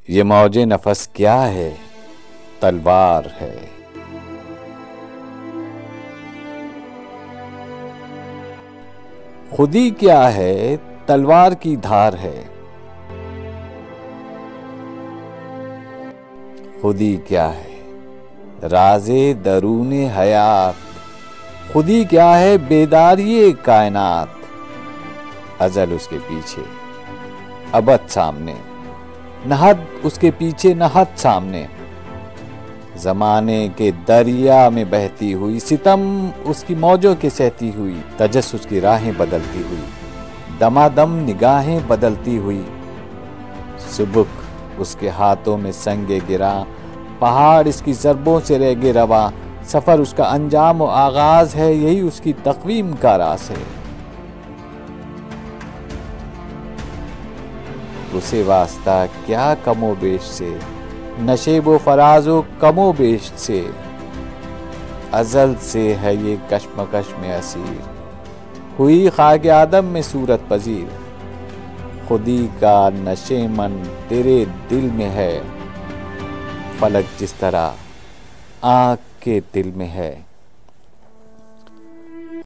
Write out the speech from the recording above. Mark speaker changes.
Speaker 1: ये मौजे नफस क्या है, तलवार है। खुदी क्या है, तलवार की धार है। खुदी क्या है, राज़े दरूने हयात। खुदी क्या है, बेदारिये कायनात। अजल उसके पीछे, अबद सामने, नहद उसके पीछे, नहद सामने। ज़माने के दरिया में बहती हुई, सितम उसकी मौजों के सहती हुई। तजस्सुस की राहें बदलती हुई, दमादम निगाहें बदलती हुई। सुबुक उसके हाथों में संगे गिरा, पहाड़ इसकी ज़रबों से रेगे रवा। सफ़र उसका अंजाम और आगाज़ है, यही उसकी तक़वीम का रास है। उसे वास्ता क्या कमो बेश से, नशेबो फराजो कमो बेश से। अज़ल से है ये कश्मकश में असीर, हुई खाक आदम में सूरत पजीर। खुदी का नशे मन तेरे दिल में है, फलक जिस तरह आँख के दिल में है।